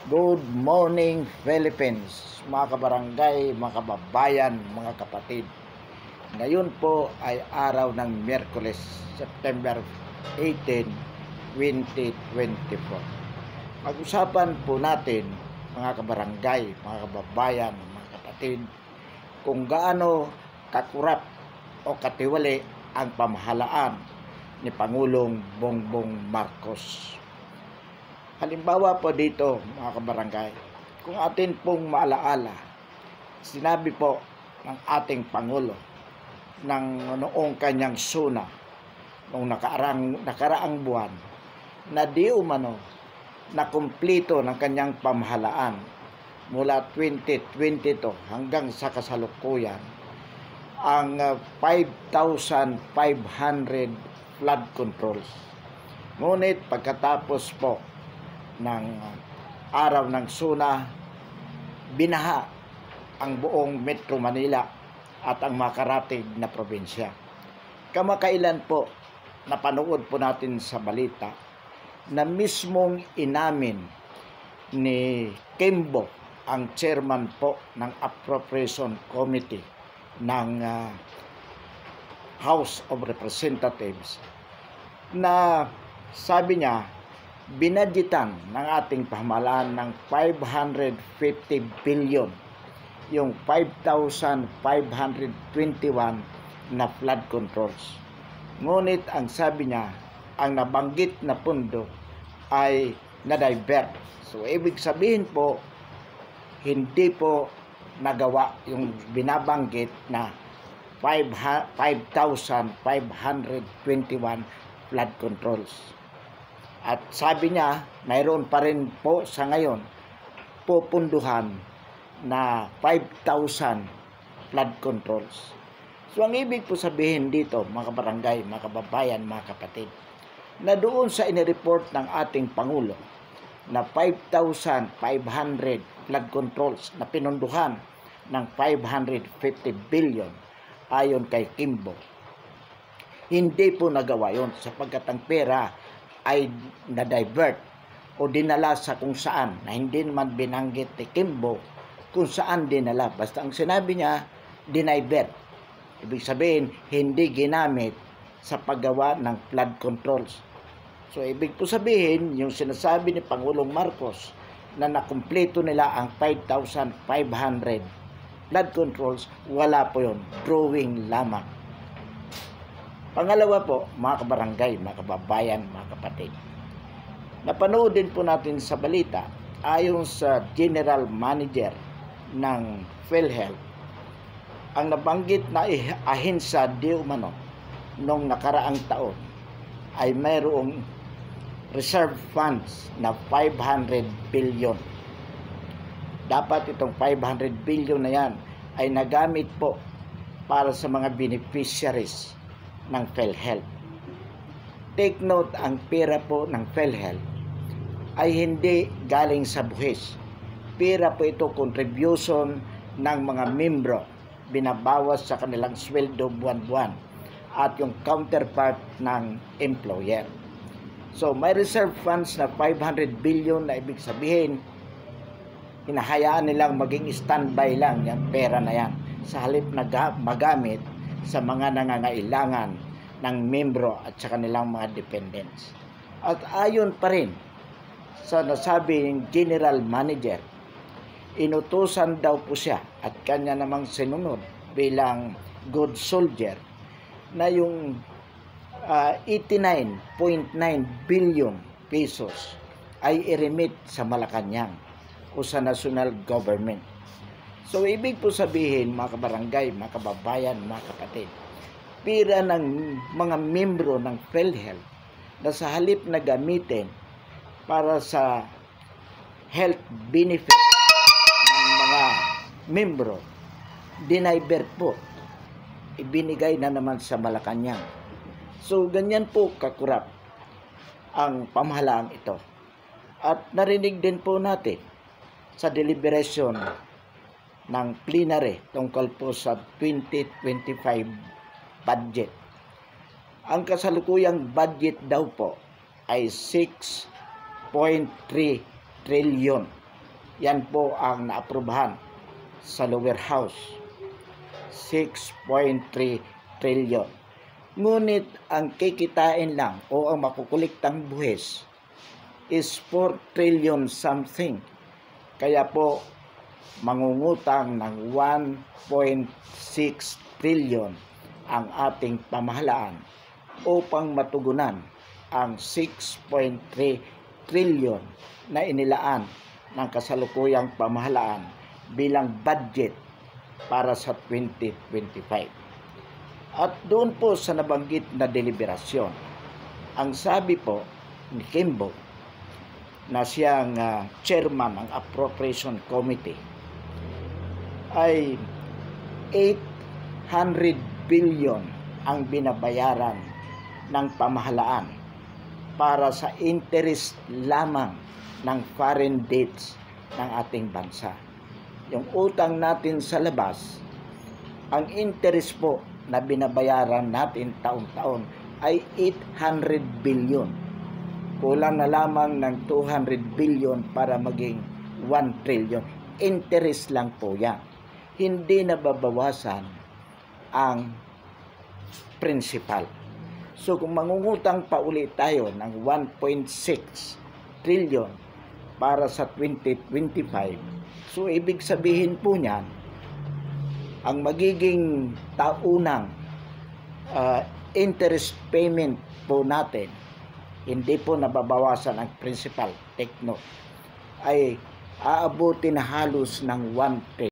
Good morning, Philippines, mga kabarangay, mga kababayan, mga kapatid. Ngayon po ay araw ng Miyerkules, September 18, 2024. Pag-usapan po natin, mga kabarangay, mga kababayan, mga kapatid, kung gaano kakurap o katiwali ang pamahalaan ni Pangulong Bongbong Marcos. Halimbawa po dito, mga kabarangay, kung atin pong maalaala, sinabi po ng ating Pangulo noong kanyang suna, noong nakaraang buwan, na di umano na kumplito ng kanyang pamahalaan mula 2022 hanggang sa kasalukuyan ang 5,500 flood controls. Ngunit pagkatapos po ng araw ng suna, binaha ang buong Metro Manila at ang makaratig na probinsya. Kamakailan po, napanood po natin sa balita na mismong inamin ni Kimbo, ang chairman po ng Appropriation Committee ng House of Representatives, na sabi niya, binadgetan ng ating pamahalaan ng 550 billion yung 5,521 na flood controls. Ngunit ang sabi niya, ang nabanggit na pondo ay na-divert. So ibig sabihin po, hindi po nagawa yung binabanggit na 5,521 flood controls. At sabi niya, mayroon pa rin po sa ngayon pupunduhan na 5,000 flood controls. So ang ibig po sabihin dito, mga kabarangay, mga kababayan, mga kapatid, na doon sa inireport ng ating Pangulo na 5,500 flood controls na pinunduhan ng 550 billion ayon kay Kimbo, hindi po nagawa yon sapagkat ang pera ay na-divert o dinala sa kung saan, na hindi naman binanggit ni Kimbo kung saan dinala. Basta ang sinabi niya, dinivert. Ibig sabihin, hindi ginamit sa paggawa ng flood controls. So, ibig po sabihin, yung sinasabi ni Pangulong Marcos na nakumpleto nila ang 5,500 flood controls, wala po yun. Drawing lamang. Pangalawa po, mga kabarangay, mga kababayan, mga kapatid, napanood din po natin sa balita, ayon sa General Manager ng PhilHealth, ang nabanggit na ahensya di umano noong nakaraang taon ay mayroong reserve funds na 500 billion. Dapat itong 500 billion na yan ay nagamit po para sa mga beneficiaries ng PhilHealth. Take note, ang pera po ng PhilHealth ay hindi galing sa buhis. Pera po ito, contribution ng mga membro, binabawas sa kanilang sweldo buwan-buwan at yung counterpart ng employer. So may reserve funds na 500 billion na ibig sabihin, hinahayaan nilang maging standby lang yung pera na yan sa halip na magamit sa mga nangangailangan ng membro at sa kanilang mga dependents. At ayon pa rin sa nasabi ng General Manager, inutusan daw po siya at kanya namang sinunod bilang good soldier na yung 89.9 billion pesos ay i-remit sa Malacanang o sa national government. So, ibig po sabihin, mga kabarangay, mga kababayan, mga kapatid, pira ng mga membro ng PhilHealth na sa halip na gamitin para sa health benefit ng mga membro, dinivert po, ibinigay na naman sa Malacanang. So, ganyan po kakurap ang pamahalaan ito. At narinig din po natin sa deliberation ng plenary tungkol po sa 2025 budget. Ang kasalukuyang budget daw po ay 6.3 trillion Yan po ang naaprubahan sa lower house. 6.3 trillion. Ngunit ang kikitain lang o ang makukuliktang buwis is 4 trillion something. Kaya po mangungutang ng 1.6 trillion ang ating pamahalaan upang matugunan ang 6.3 trillion na inilaan ng kasalukuyang pamahalaan bilang budget para sa 2025. At doon po sa nabanggit na deliberasyon, ang sabi po ni Kimbo na siyang chairman ng Appropriation Committee ay 800 billion ang binabayaran ng pamahalaan para sa interest lamang ng foreign debts ng ating bansa. Yung utang natin sa labas, ang interest po na binabayaran natin taon-taon ay 800 billion. Kulang na lamang ng 200 billion para maging 1 trillion. Interest lang po yan. Hindi nababawasan ang principal. So kung mangungutang pa ulit tayo ng 1.6 trillion para sa 2025, so ibig sabihin po niyan, ang magiging taunang interest payment po natin, hindi po nababawasan ang principal, take note, ay aabuti na halos ng 1 trillion.